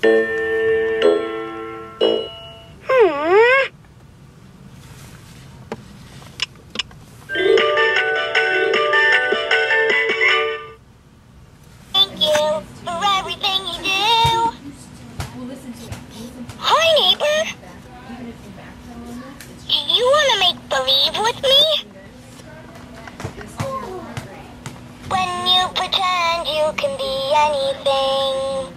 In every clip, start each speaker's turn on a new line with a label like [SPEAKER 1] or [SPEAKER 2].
[SPEAKER 1] Thank you for everything you do. Hi, neighbor. Do you want to make believe with me? When you pretend you can be anything.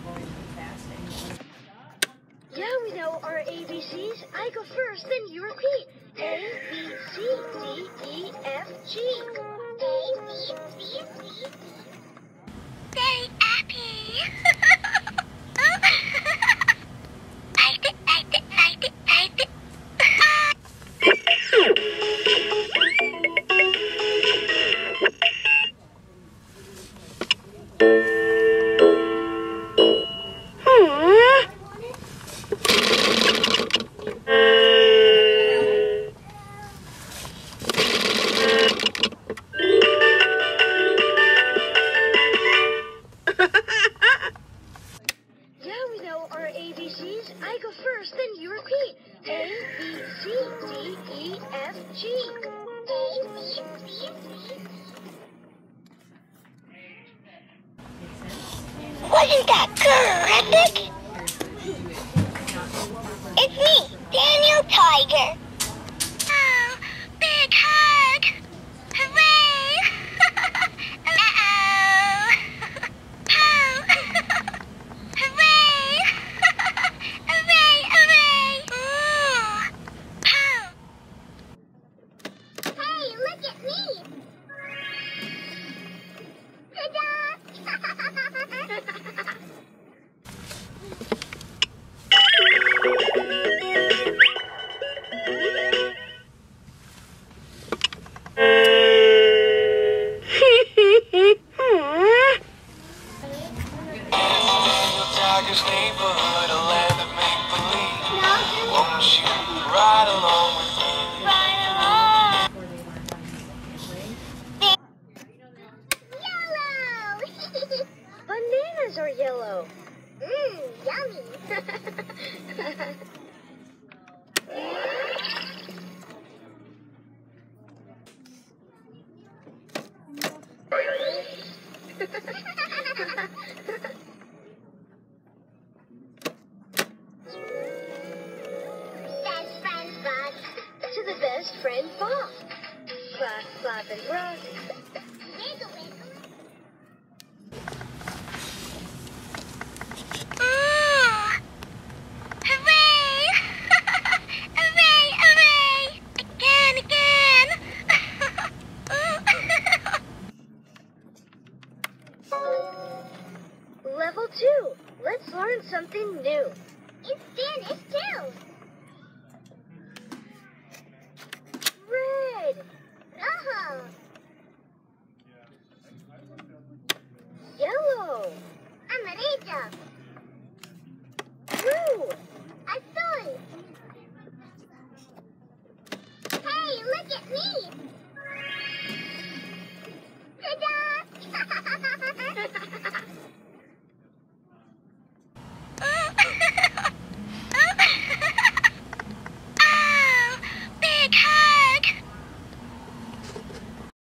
[SPEAKER 2] Yeah, we know our ABCs. I go first, then you repeat. A, B, C, D, E, F, G.
[SPEAKER 1] A, B, C, D. Very happy. Type it.
[SPEAKER 2] Yeah, we know our ABCs. I go first, then you repeat. A, B, C, D, E, F, G.
[SPEAKER 1] A, B, C, D. Wasn't that terrific? It's me, Daniel Tiger. Oh, big hug. Hooray! Uh-oh. Oh. Hooray! Hooray! Ooh. Oh. Hey, look at me. Ta-da!
[SPEAKER 3] Tiger's neighborhood, a land of make-believe. Won't you ride along with me?
[SPEAKER 1] Right along. Yellow.
[SPEAKER 2] Bananas are yellow.
[SPEAKER 1] Yummy. Best friend Bug.
[SPEAKER 2] To the best friend, Bob. Clap, clap, and rock.
[SPEAKER 1] Wiggle, wiggle. Ooh. Hooray! Hooray! Again.
[SPEAKER 2] Level 2. Let's learn something new.
[SPEAKER 1] It's Spanish too.
[SPEAKER 2] Red.
[SPEAKER 1] Oh.
[SPEAKER 2] Yellow.
[SPEAKER 1] Amarillo.